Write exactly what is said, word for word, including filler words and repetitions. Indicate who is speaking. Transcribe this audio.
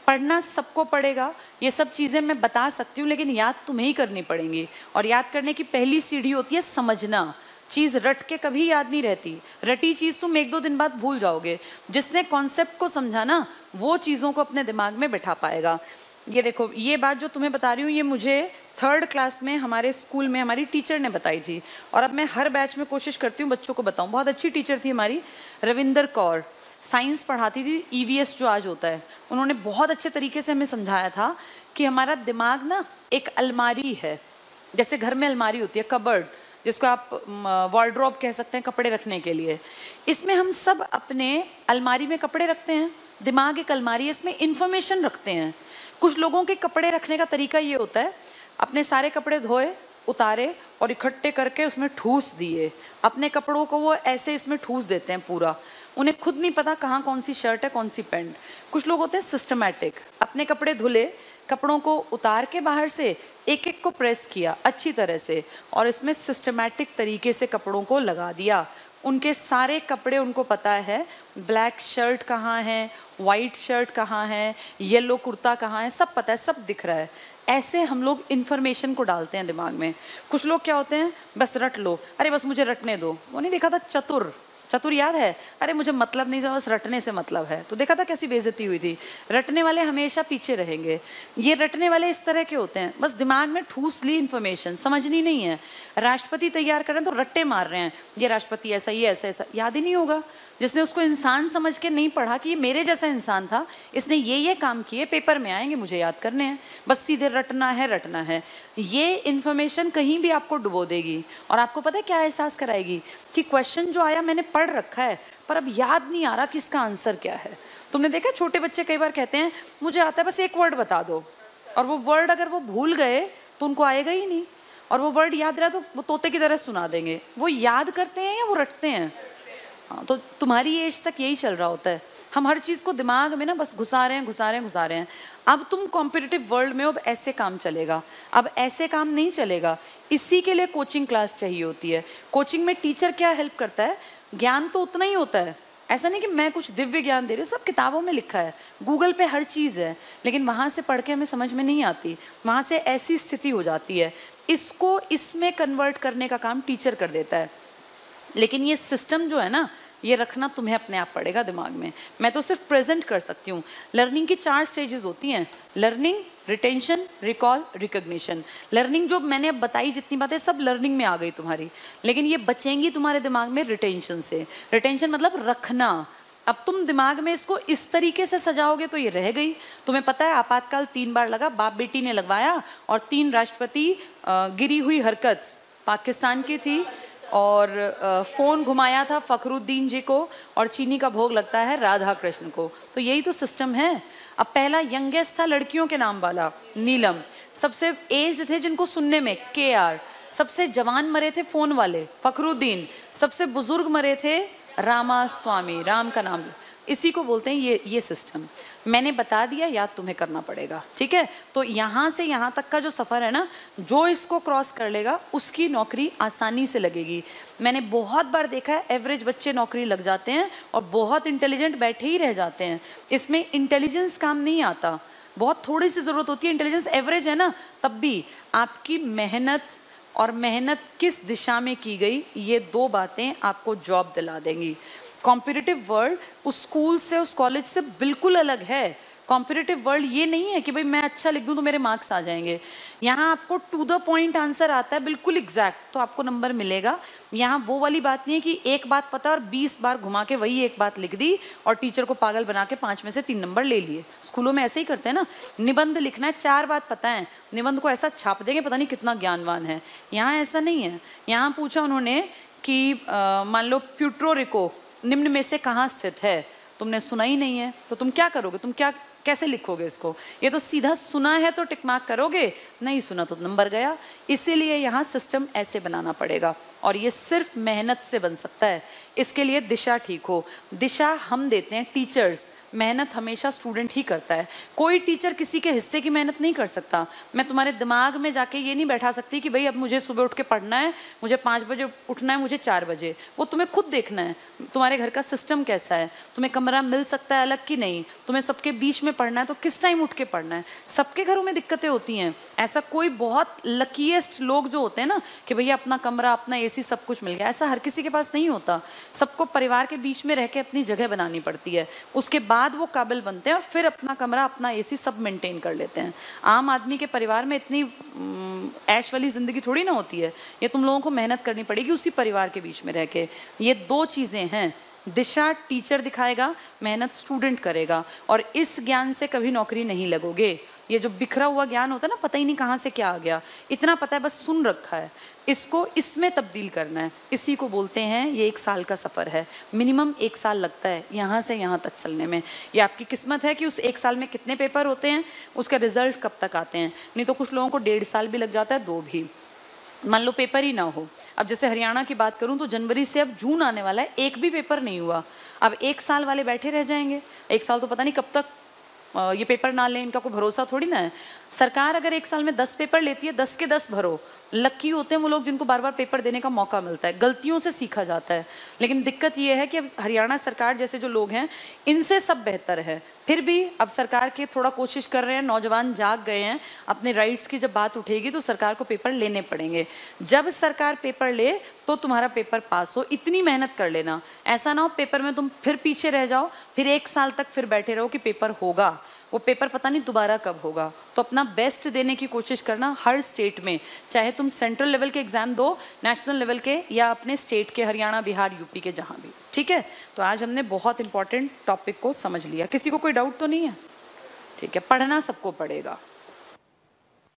Speaker 1: पढ़ना सबको पड़ेगा, ये सब चीज़ें मैं बता सकती हूँ, लेकिन याद तुम्हें ही करनी पड़ेंगी। और याद करने की पहली सीढ़ी होती है समझना। चीज़ रट के कभी याद नहीं रहती, रटी चीज़ तुम एक दो दिन बाद भूल जाओगे। जिसने कॉन्सेप्ट को समझा ना, वो चीज़ों को अपने दिमाग में बैठा पाएगा। ये देखो, ये बात जो तुम्हें बता रही हूँ, ये मुझे थर्ड क्लास में हमारे स्कूल में हमारी टीचर ने बताई थी, और अब मैं हर बैच में कोशिश करती हूँ बच्चों को बताऊँ। बहुत अच्छी टीचर थी हमारी, रविंदर कौर, साइंस पढ़ाती थी, ईवीएस जो आज होता है। उन्होंने बहुत अच्छे तरीके से हमें समझाया था कि हमारा दिमाग ना एक अलमारी है, जैसे घर में अलमारी होती है, कबर्ड, जिसको आप वार्डरोब कह सकते हैं, कपड़े रखने के लिए। इसमें हम सब अपने अलमारी में कपड़े रखते हैं, दिमाग एक अलमारी है, इसमें इंफॉर्मेशन रखते हैं। कुछ लोगों के कपड़े रखने का तरीका ये होता है, अपने सारे कपड़े धोए, उतारे और इकट्ठे करके उसमें ठूस दिए। अपने कपड़ों को वो ऐसे इसमें ठूस देते हैं पूरा, उन्हें खुद नहीं पता कहाँ कौन सी शर्ट है, कौन सी पैंट। कुछ लोग होते हैं सिस्टमैटिक, अपने कपड़े धुले, कपड़ों को उतार के बाहर से एक एक को प्रेस किया अच्छी तरह से, और इसमें सिस्टमैटिक तरीके से कपड़ों को लगा दिया। उनके सारे कपड़े उनको पता है, ब्लैक शर्ट कहाँ है, वाइट शर्ट कहाँ है, येलो कुर्ता कहाँ है, सब पता है, सब दिख रहा है। ऐसे हम लोग इन्फॉर्मेशन को डालते हैं दिमाग में। कुछ लोग क्या होते हैं, बस रट लो, अरे बस मुझे रटने दो। वो नहीं देखा था चतुर, चतुर याद है, अरे मुझे मतलब नहीं, बस रटने से मतलब है। तो देखा था कैसी बेइज्जती हुई थी। रटने वाले हमेशा पीछे रहेंगे। ये रटने वाले इस तरह के होते हैं, बस दिमाग में ठूस ली इन्फॉर्मेशन, समझनी नहीं है। राष्ट्रपति तैयार कर रहे हैं तो रट्टे मार रहे हैं, ये राष्ट्रपति ऐसा, ये ऐसा ऐसा, याद ही नहीं होगा। जिसने उसको इंसान समझ के नहीं पढ़ा कि ये मेरे जैसा इंसान था, इसने ये ये काम किए, पेपर में आएंगे, मुझे याद करने हैं, बस सीधे रटना है रटना है। ये इन्फॉर्मेशन कहीं भी आपको डुबो देगी, और आपको पता है क्या एहसास कराएगी कि क्वेश्चन जो आया मैंने पढ़ रखा है, पर अब याद नहीं आ रहा कि इसका आंसर क्या है। तुमने देखा छोटे बच्चे कई बार कहते हैं मुझे आता है, बस एक वर्ड बता दो, और वो वर्ड अगर वो भूल गए तो उनको आएगा ही नहीं, और वो वर्ड याद रहा तो वो तोते की तरह सुना देंगे। वो याद करते हैं या वो रटते हैं? हाँ, तो तुम्हारी एज तक यही चल रहा होता है, हम हर चीज़ को दिमाग में ना बस घुसा रहे हैं घुसा रहे हैं घुसा रहे हैं। अब तुम कॉम्पिटिटिव वर्ल्ड में, अब ऐसे काम चलेगा, अब ऐसे काम नहीं चलेगा। इसी के लिए कोचिंग क्लास चाहिए होती है। कोचिंग में टीचर क्या हेल्प करता है, ज्ञान तो उतना ही होता है, ऐसा नहीं कि मैं कुछ दिव्य ज्ञान दे रही हूँ, सब किताबों में लिखा है, गूगल पे हर चीज़ है, लेकिन वहाँ से पढ़ के हमें समझ में नहीं आती, वहाँ से ऐसी स्थिति हो जाती है। इसको इसमें कन्वर्ट करने का काम टीचर कर देता है। लेकिन ये सिस्टम जो है ना, ये रखना तुम्हें अपने आप पड़ेगा दिमाग में। मैं तो सिर्फ प्रेजेंट कर सकती हूँ। लर्निंग की चार स्टेजेस होती हैं, learning, retention, recall, recognition. Learning जो मैंने अब बताई जितनी बातें सब लर्निंग में आ गई तुम्हारी, लेकिन ये बचेंगी तुम्हारे दिमाग में रिटेंशन से। रिटेंशन मतलब रखना। अब तुम दिमाग में इसको इस तरीके से सजाओगे तो ये रह गई। तुम्हें पता है आपातकाल तीन बार लगा, बाप बेटी ने लगवाया, और तीन राष्ट्रपति, गिरी हुई हरकत पाकिस्तान की थी, और फ़ोन घुमाया था फखरुद्दीन जी को, और चीनी का भोग लगता है राधा कृष्ण को। तो यही तो सिस्टम है। अब पहला यंगेस्ट था लड़कियों के नाम वाला, नीलम। सबसे एज्ड थे जिनको सुनने में, के आर। सबसे जवान मरे थे फ़ोन वाले, फखरुद्दीन। सबसे बुजुर्ग मरे थे रामा स्वामी, राम का नाम। इसी को बोलते हैं ये ये सिस्टम। मैंने बता दिया, याद तुम्हें करना पड़ेगा, ठीक है। तो यहाँ से यहाँ तक का जो सफ़र है ना, जो इसको क्रॉस कर लेगा उसकी नौकरी आसानी से लगेगी। मैंने बहुत बार देखा है एवरेज बच्चे नौकरी लग जाते हैं और बहुत इंटेलिजेंट बैठे ही रह जाते हैं। इसमें इंटेलिजेंस काम नहीं आता, बहुत थोड़ी सी ज़रूरत होती है। इंटेलिजेंस एवरेज है ना, तब भी आपकी मेहनत और मेहनत किस दिशा में की गई, ये दो बातें आपको जॉब दिला देंगी। कॉम्पिटिटिव वर्ल्ड उस स्कूल से, उस कॉलेज से बिल्कुल अलग है। कॉम्पिटिटिव वर्ल्ड ये नहीं है कि भाई मैं अच्छा लिख दूं तो मेरे मार्क्स आ जाएंगे। यहाँ आपको टू द पॉइंट आंसर आता है, बिल्कुल एग्जैक्ट, तो आपको नंबर मिलेगा। यहाँ वो वाली बात नहीं है कि एक बात पता और बीस बार घुमा के वही एक बात लिख दी और टीचर को पागल बना के पाँच में से तीन नंबर ले लिए। स्कूलों में ऐसे ही करते हैं ना। निबंध लिखना है, चार बात पता है, निबंध को ऐसा छाप देंगे पता नहीं कितना ज्ञानवान है। यहाँ ऐसा नहीं है। यहाँ पूछा उन्होंने कि मान लो प्यूर्टो रिको निम्न में से कहाँ स्थित है, तुमने सुना ही नहीं है, तो तुम क्या करोगे, तुम क्या कैसे लिखोगे इसको? ये तो सीधा सुना है तो टिक मार्क करोगे, नहीं सुना तो नंबर गया। इसीलिए यहाँ सिस्टम ऐसे बनाना पड़ेगा, और ये सिर्फ मेहनत से बन सकता है। इसके लिए दिशा ठीक हो। दिशा हम देते हैं टीचर्स, मेहनत हमेशा स्टूडेंट ही करता है। कोई टीचर किसी के हिस्से की मेहनत नहीं कर सकता। मैं तुम्हारे दिमाग में जाके ये नहीं बैठा सकती कि भाई अब मुझे सुबह उठ के पढ़ना है, मुझे पाँच बजे उठना है, मुझे चार बजे। वो तुम्हें खुद देखना है तुम्हारे घर का सिस्टम कैसा है, तुम्हें कमरा मिल सकता है अलग कि नहीं, तुम्हें सबके बीच में पढ़ना है तो किस टाइम उठ के पढ़ना है। सबके घरों में दिक्कतें होती हैं। ऐसा कोई बहुत लकीएस्ट लोग जो होते हैं ना कि भैया अपना कमरा, अपना एसी, सब कुछ मिल गया, ऐसा हर किसी के पास नहीं होता। सबको परिवार के बीच में रह के अपनी जगह बनानी पड़ती है, उसके बाद वो काबिल बनते हैं और फिर अपना कमरा, अपना एसी सब मेंटेन कर लेते हैं। आम आदमी के परिवार में इतनी ऐश वाली जिंदगी थोड़ी ना होती है। ये तुम लोगों को मेहनत करनी पड़ेगी उसी परिवार के बीच में रह के। ये दो चीजें हैं, दिशा टीचर दिखाएगा, मेहनत स्टूडेंट करेगा, और इस ज्ञान से कभी नौकरी नहीं लगोगे। ये जो बिखरा हुआ ज्ञान होता है ना, पता ही नहीं कहाँ से क्या आ गया, इतना पता है बस सुन रखा है, इसको इसमें तब्दील करना है। इसी को बोलते हैं ये एक साल का सफ़र है। मिनिमम एक साल लगता है यहाँ से यहाँ तक चलने में। ये आपकी किस्मत है कि उस एक साल में कितने पेपर होते हैं, उसका रिजल्ट कब तक आते हैं। नहीं तो कुछ लोगों को डेढ़ साल भी लग जाता है, दो भी। मान लो पेपर ही ना हो। अब जैसे हरियाणा की बात करूं तो जनवरी से अब जून आने वाला है, एक भी पेपर नहीं हुआ। अब एक साल वाले बैठे रह जाएंगे। एक साल तो पता नहीं कब तक ये पेपर ना लें, इनका कोई भरोसा थोड़ी ना है। सरकार अगर एक साल में दस पेपर लेती है, दस के दस भरो। लक्की होते हैं वो लोग जिनको बार बार पेपर देने का मौका मिलता है, गलतियों से सीखा जाता है। लेकिन दिक्कत ये है कि अब हरियाणा सरकार जैसे जो लोग हैं, इनसे सब बेहतर है, फिर भी अब सरकार के थोड़ा कोशिश कर रहे हैं, नौजवान जाग गए हैं। अपने राइट्स की जब बात उठेगी तो सरकार को पेपर लेने पड़ेंगे। जब सरकार पेपर ले तो तुम्हारा पेपर पास हो, इतनी मेहनत कर लेना। ऐसा ना हो पेपर में तुम फिर पीछे रह जाओ, फिर एक साल तक फिर बैठे रहो कि पेपर होगा, वो पेपर पता नहीं दोबारा कब होगा। तो अपना बेस्ट देने की कोशिश करना हर स्टेट में, चाहे तुम सेंट्रल लेवल के एग्जाम दो, नेशनल लेवल के, या अपने स्टेट के, हरियाणा, बिहार, यूपी के, जहाँ भी। ठीक है, तो आज हमने बहुत इंपॉर्टेंट टॉपिक को समझ लिया। किसी को कोई डाउट तो नहीं है? ठीक है, पढ़ना सबको पड़ेगा।